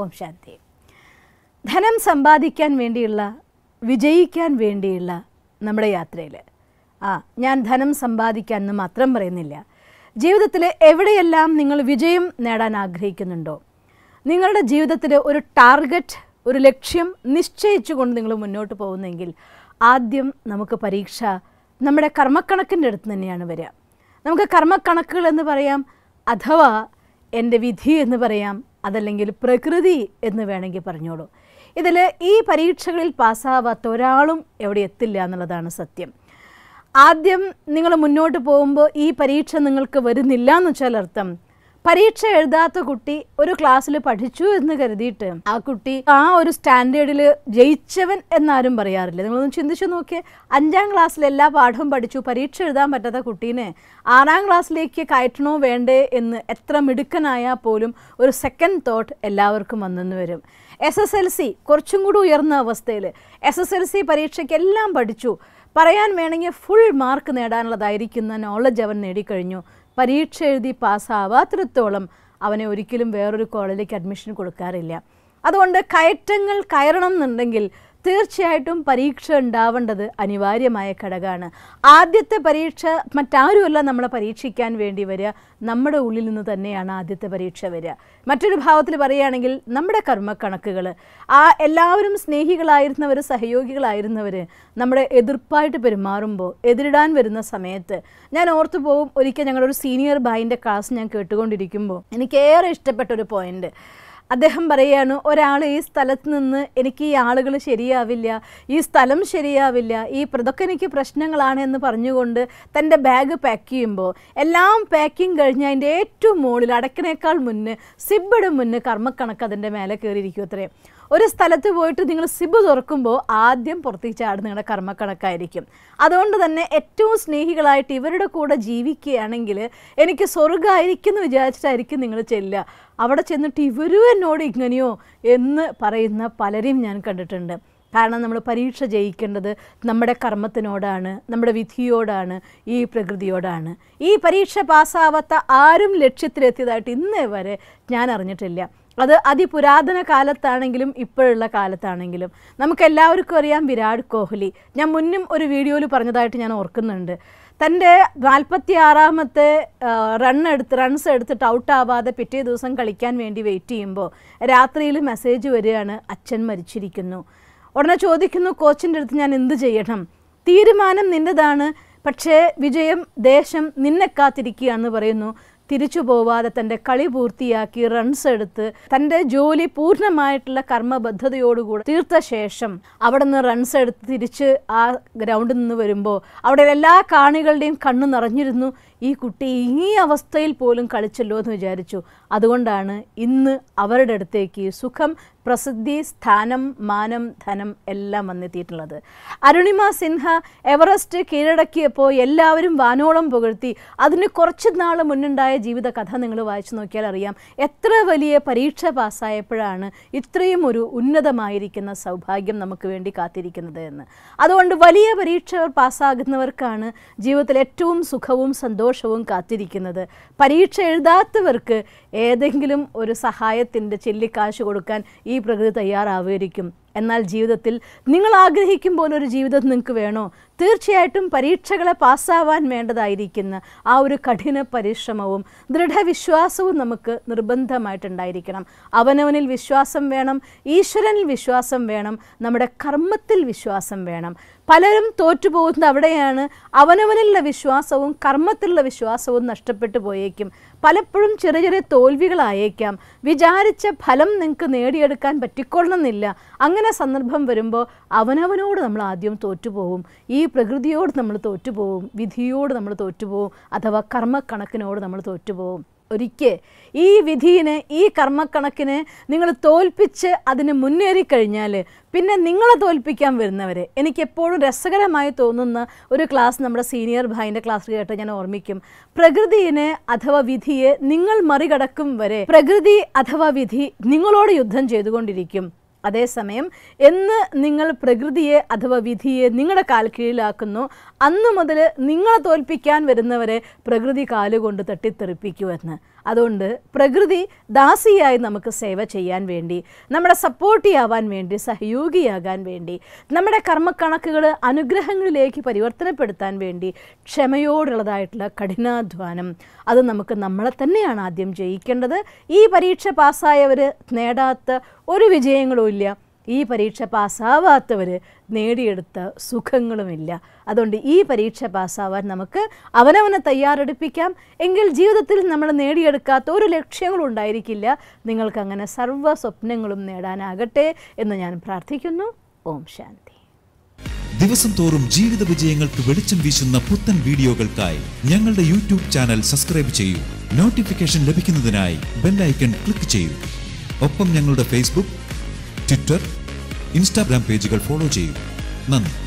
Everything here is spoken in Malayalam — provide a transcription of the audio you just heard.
ഓം ശാന്തി. ധനം സമ്പാദിക്കാൻ വേണ്ടിയുള്ള, വിജയിക്കാൻ വേണ്ടിയുള്ള നമ്മുടെ യാത്രയിൽ ഞാൻ ധനം സമ്പാദിക്കാൻ എന്ന് മാത്രം പറയുന്നില്ല. ജീവിതത്തിൽ എവിടെയെല്ലാം നിങ്ങൾ വിജയം നേടാൻ ആഗ്രഹിക്കുന്നുണ്ടോ, നിങ്ങളുടെ ജീവിതത്തിൽ ഒരു ടാർഗറ്റ്, ഒരു ലക്ഷ്യം നിശ്ചയിച്ചുകൊണ്ട് നിങ്ങൾ മുന്നോട്ട് പോകുന്നെങ്കിൽ ആദ്യം നമുക്ക് പരീക്ഷ നമ്മുടെ കർമ്മക്കണക്കിൻ്റെ അടുത്ത് തന്നെയാണ് വരിക. നമുക്ക് കർമ്മക്കണക്കുകൾ എന്ന് പറയാം, അഥവാ എൻ്റെ വിധി എന്ന് പറയാം, അതല്ലെങ്കിൽ പ്രകൃതി എന്ന് വേണമെങ്കിൽ പറഞ്ഞോളൂ. ഇതിൽ ഈ പരീക്ഷകളിൽ പാസ്സാവാത്ത ഒരാളും എവിടെ എത്തില്ല എന്നുള്ളതാണ് സത്യം. ആദ്യം നിങ്ങൾ മുന്നോട്ട് പോകുമ്പോൾ ഈ പരീക്ഷ നിങ്ങൾക്ക് വരുന്നില്ല എന്ന് വെച്ചാൽ അർത്ഥം, പരീക്ഷ എഴുതാത്ത കുട്ടി ഒരു ക്ലാസ്സിൽ പഠിച്ചു എന്ന് കരുതിയിട്ട് ആ കുട്ടി ആ ഒരു സ്റ്റാൻഡേർഡിൽ ജയിച്ചവൻ എന്നാരും പറയാറില്ല. നിങ്ങളൊന്ന് ചിന്തിച്ചു നോക്കിയേ, 5ാം ക്ലാസ്സിൽ എല്ലാ പാഠവും പഠിച്ചു, പരീക്ഷ എഴുതാൻ പറ്റാത്ത കുട്ടീനെ 6ാം ക്ലാസ്സിലേക്ക് കയറ്റണോ വേണ്ടേ എന്ന് എത്ര മിടുക്കനായാൽ പോലും ഒരു സെക്കൻഡ് തോട്ട് എല്ലാവർക്കും വന്നെന്ന് വരും. SSLC കുറച്ചും കൂടി ഉയർന്ന അവസ്ഥയിൽ SSLC പരീക്ഷയ്ക്ക് എല്ലാം പഠിച്ചു, പറയാൻ വേണമെങ്കിൽ ഫുൾ മാർക്ക് നേടാനുള്ളതായിരിക്കുന്ന നോളജ് അവൻ നേടിക്കഴിഞ്ഞു. പരീക്ഷ എഴുതി പാസ്സാവാത്തിടത്തോളം അവനെ ഒരിക്കലും വേറൊരു കോളേജിലേക്ക് അഡ്മിഷൻ കൊടുക്കാറില്ല. അതുകൊണ്ട് കയറ്റങ്ങൾ കയറണം എന്നുണ്ടെങ്കിൽ തീർച്ചയായിട്ടും പരീക്ഷ ഉണ്ടാവേണ്ടത് അനിവാര്യമായ ഘടകമാണ്. ആദ്യത്തെ പരീക്ഷ മറ്റാരുമല്ല നമ്മളെ പരീക്ഷിക്കാൻ വേണ്ടി വരിക, നമ്മുടെ ഉള്ളിൽ നിന്ന് തന്നെയാണ് ആദ്യത്തെ പരീക്ഷ വരിക. മറ്റൊരു ഭാവത്തിൽ പറയുകയാണെങ്കിൽ നമ്മുടെ കർമ്മക്കണക്കുകൾ, എല്ലാവരും സ്നേഹികളായിരുന്നവർ, സഹയോഗികളായിരുന്നവർ നമ്മുടെ എതിർപ്പായിട്ട് പെരുമാറുമ്പോൾ, എതിരിടാൻ വരുന്ന സമയത്ത് ഞാൻ ഓർത്തു പോകും, ഒരിക്കൽ ഞങ്ങളൊരു സീനിയർ ഭായിൻ്റെ ക്ലാസ് ഞാൻ കേട്ടുകൊണ്ടിരിക്കുമ്പോൾ എനിക്കേറെ ഇഷ്ടപ്പെട്ടൊരു പോയിൻ്റ്. അദ്ദേഹം പറയുകയാണ്, ഒരാൾ ഈ സ്ഥലത്ത് നിന്ന് എനിക്ക് ഈ ആളുകൾ ശരിയാവില്ല, ഈ സ്ഥലം ശരിയാവില്ല, ഇതൊക്കെ എനിക്ക് പ്രശ്നങ്ങളാണ് എന്ന് പറഞ്ഞുകൊണ്ട് തൻ്റെ ബാഗ് പാക്ക് ചെയ്യുമ്പോൾ എല്ലാം പാക്കിങ് കഴിഞ്ഞ് അതിൻ്റെ ഏറ്റവും മുകളിൽ അടക്കിനേക്കാൾ മുന്നേ സിബിയുടെ മുന്നേ കർമ്മക്കണക്ക് അതിൻ്റെ മേലെ കയറിയിരിക്കും അത്രേ. ഒരു സ്ഥലത്ത് പോയിട്ട് നിങ്ങൾ സിബ് തുറക്കുമ്പോൾ ആദ്യം പുറത്തേക്ക് ചാടുന്ന നിങ്ങളുടെ കർമ്മക്കണക്കായിരിക്കും. അതുകൊണ്ട് തന്നെ ഏറ്റവും സ്നേഹികളായിട്ട് ഇവരുടെ കൂടെ ജീവിക്കുകയാണെങ്കിൽ എനിക്ക് സ്വർഗ്ഗമായിരിക്കും എന്ന് വിചാരിച്ചിട്ടായിരിക്കും നിങ്ങൾ ചെല്ലുക. അവിടെ ചെന്നിട്ട് ഇവരും എന്നോട് ഇങ്ങനെയോ എന്ന് പറയുന്ന പലരെയും ഞാൻ കണ്ടിട്ടുണ്ട്. കാരണം നമ്മൾ പരീക്ഷ ജയിക്കേണ്ടത് നമ്മുടെ കർമ്മത്തിനോടാണ്, നമ്മുടെ വിധിയോടാണ്, ഈ പ്രകൃതിയോടാണ്. ഈ പരീക്ഷ പാസ്സാവാത്ത ആരും ലക്ഷ്യത്തിലെത്തിയതായിട്ട് ഇന്നേ വരെ ഞാൻ അറിഞ്ഞിട്ടില്ല. അത് അതിപുരാതന കാലത്താണെങ്കിലും ഇപ്പോഴുള്ള കാലത്താണെങ്കിലും. നമുക്കെല്ലാവർക്കും അറിയാം വിരാട് കോഹ്ലി. ഞാൻ മുന്നും ഒരു വീഡിയോയിൽ പറഞ്ഞതായിട്ട് ഞാൻ ഓർക്കുന്നുണ്ട്. തൻ്റെ 46ാമത്തെ റൺസ് എടുത്തിട്ട് ഔട്ടാവാതെ പിറ്റേ ദിവസം കളിക്കാൻ വേണ്ടി വെയിറ്റ് ചെയ്യുമ്പോൾ രാത്രിയിൽ മെസ്സേജ് വരികയാണ്, അച്ഛൻ മരിച്ചിരിക്കുന്നു. ഉടനെ ചോദിക്കുന്നു കോച്ചിൻ്റെ അടുത്ത്, ഞാൻ എന്ത് ചെയ്യണം? തീരുമാനം നിൻ്റെതാണ്, പക്ഷേ വിജയം ദേശം നിന്നെ കാത്തിരിക്കുകയെന്ന് പറയുന്നു. തിരിച്ചു പോവാതെ തൻ്റെ കളി പൂർത്തിയാക്കി റൺസ് എടുത്ത് തൻ്റെ ജോലി പൂർണ്ണമായിട്ടുള്ള കർമ്മബദ്ധതയോടുകൂടി തീർത്ത ശേഷം അവിടെ നിന്ന് റൺസ് എടുത്ത് തിരിച്ച് ആ ഗ്രൗണ്ടിൽ നിന്ന് വരുമ്പോൾ അവിടെ എല്ലാ കാണികളുടെയും കണ്ണു നിറഞ്ഞിരുന്നു. ഈ കുട്ടി ഈ അവസ്ഥയിൽ പോലും കളിച്ചല്ലോ എന്ന് വിചാരിച്ചു. അതുകൊണ്ടാണ് ഇന്ന് അവരുടെ അടുത്തേക്ക് സുഖം, പ്രസിദ്ധി, സ്ഥാനം, മാനം, ധനം എല്ലാം വന്നെത്തിയിട്ടുള്ളത്. അരുണിമ സിൻഹ എവറസ്റ്റ് കീഴടക്കിയപ്പോൾ എല്ലാവരും വാനോളം പുകഴ്ത്തി. അതിന് കുറച്ച് നാൾ മുന്നുണ്ടായ ജീവിത കഥ നിങ്ങൾ വായിച്ചു നോക്കിയാൽ അറിയാം എത്ര വലിയ പരീക്ഷ പാസ്സായപ്പോഴാണ് ഇത്രയും ഒരു ഉന്നതമായിരിക്കുന്ന സൗഭാഗ്യം നമുക്ക് വേണ്ടി കാത്തിരിക്കുന്നത് എന്ന്. അതുകൊണ്ട് വലിയ പരീക്ഷ പാസ്സാകുന്നവർക്കാണ് ജീവിതത്തിൽ ഏറ്റവും സുഖവും സന്തോഷവും കാത്തിരിക്കുന്നത്. പരീക്ഷ എഴുതാത്തവർക്ക് ഏതെങ്കിലും ഒരു സഹായത്തിൻ്റെ ചെല്ലിക്കാശ് കൊടുക്കാൻ ഈ പ്രകൃതി തയ്യാറാവുമായിരിക്കും. എന്നാൽ ജീവിതത്തിൽ നിങ്ങൾ ആഗ്രഹിക്കും പോലെ ഒരു ജീവിതം നിങ്ങൾക്ക് വേണോ? തീർച്ചയായിട്ടും പരീക്ഷകളെ പാസ്സാവാൻ വേണ്ടതായിരിക്കുന്ന ആ ഒരു കഠിന പരിശ്രമവും ദൃഢവിശ്വാസവും നമുക്ക് നിർബന്ധമായിട്ടുണ്ടായിരിക്കണം. അവനവനിൽ വിശ്വാസം വേണം, ഈശ്വരനിൽ വിശ്വാസം വേണം, നമ്മുടെ കർമ്മത്തിൽ വിശ്വാസം വേണം. പലരും തോറ്റുപോകുന്നത് അവിടെയാണ്. അവനവനിലുള്ള വിശ്വാസവും കർമ്മത്തിലുള്ള വിശ്വാസവും നഷ്ടപ്പെട്ടു പോയേക്കും. പലപ്പോഴും ചെറിയ ചെറിയ തോൽവികളായേക്കാം. വിചാരിച്ച ഫലം നിങ്ങൾക്ക് നേടിയെടുക്കാൻ പറ്റിക്കൊള്ളണമെന്നില്ല. അങ്ങനെ സന്ദർഭം വരുമ്പോൾ അവനവനോട് നമ്മൾ ആദ്യം തോറ്റുപോകും. ഈ പ്രകൃതിയോട് നമ്മൾ തോറ്റുപോകും, വിധിയോട് നമ്മൾ തോറ്റുപോകും, അഥവാ കർമ്മക്കണക്കിനോട് നമ്മൾ തോറ്റുപോകും. ഒരിക്കൽ ഈ വിധിയെ, ഈ കർമ്മക്കണക്കിനെ നിങ്ങൾ തോൽപ്പിച്ച് അതിന് മുന്നേറിക്കഴിഞ്ഞാൽ പിന്നെ നിങ്ങളെ തോൽപ്പിക്കാൻ വരുന്നവരെ, എനിക്കെപ്പോഴും രസകരമായി തോന്നുന്ന ഒരു ക്ലാസ് നമ്മുടെ സീനിയർ ഭായിൻ്റെ ക്ലാസ് കേട്ട് ഞാൻ ഓർമ്മിക്കും. പ്രകൃതിയെ അഥവാ വിധിയെ നിങ്ങൾ മറികടക്കും വരെ പ്രകൃതി അഥവാ വിധി നിങ്ങളോട് യുദ്ധം ചെയ്തുകൊണ്ടിരിക്കും. അതേസമയം എന്ന് നിങ്ങൾ പ്രകൃതിയെ അഥവാ വിധിയെ നിങ്ങളുടെ കാൽ കീഴിലാക്കുന്നു, അന്നു മുതൽ നിങ്ങളെ തോൽപ്പിക്കാൻ വരുന്നവരെ പ്രകൃതി കാലുകൊണ്ട് തട്ടിത്തെറിപ്പിക്കുമെന്ന്. അതുകൊണ്ട് പ്രകൃതി ദാസിയായി നമുക്ക് സേവ ചെയ്യാൻ വേണ്ടി, നമ്മുടെ സപ്പോർട്ടിയാവാൻ വേണ്ടി, സഹയോഗിയാകാൻ വേണ്ടി, നമ്മുടെ കർമ്മക്കണക്കുകൾ അനുഗ്രഹങ്ങളിലേക്ക് പരിവർത്തനപ്പെടുത്താൻ വേണ്ടി ക്ഷമയോടുള്ളതായിട്ടുള്ള കഠിനാധ്വാനം, അത് നമുക്ക് നമ്മളെ തന്നെയാണ് ആദ്യം ജയിക്കേണ്ടത്. ഈ പരീക്ഷ പാസ്സായവർ നേടാത്ത ഒരു വിജയങ്ങളും ഇല്ല. ഈ പരീക്ഷ പാസ്സാവാത്തവർ നേടിയെടുത്ത സുഖങ്ങളുമില്ല. അതുകൊണ്ട് ഈ പരീക്ഷ പാസ്സാവാൻ നമുക്ക് അവനവനെ തയ്യാറെടുപ്പിക്കാം. എങ്കിൽ ജീവിതത്തിൽ നമ്മൾ നേടിയെടുക്കാത്ത ഒരു ലക്ഷ്യങ്ങളും ഉണ്ടായിരിക്കില്ല. നിങ്ങൾക്കങ്ങനെ സർവ്വ സ്വപ്നങ്ങളും നേടാനാകട്ടെ എന്ന് ഞാൻ പ്രാർത്ഥിക്കുന്നു. ഓം ശാന്തി. ദിവസം തോറും ജീവിത വിജയങ്ങൾക്ക് വെളിച്ചം വീശുന്ന പുത്തൻ വീഡിയോകൾക്കായി ഞങ്ങളുടെ യൂട്യൂബ് ചാനൽ സബ്സ്ക്രൈബ് ചെയ്യൂ. നോട്ടിഫിക്കേഷൻ ലഭിക്കുന്നതിനായി ബെൽ ഐക്കൺ ക്ലിക്ക് ചെയ്യൂ. ഒപ്പം ഞങ്ങളുടെ ഫേസ്ബുക്ക്, ട്വിറ്റർ, ഇൻസ്റ്റാഗ്രാം പേജുകൾ ഫോളോ ചെയ്യൂ. നന്ദി.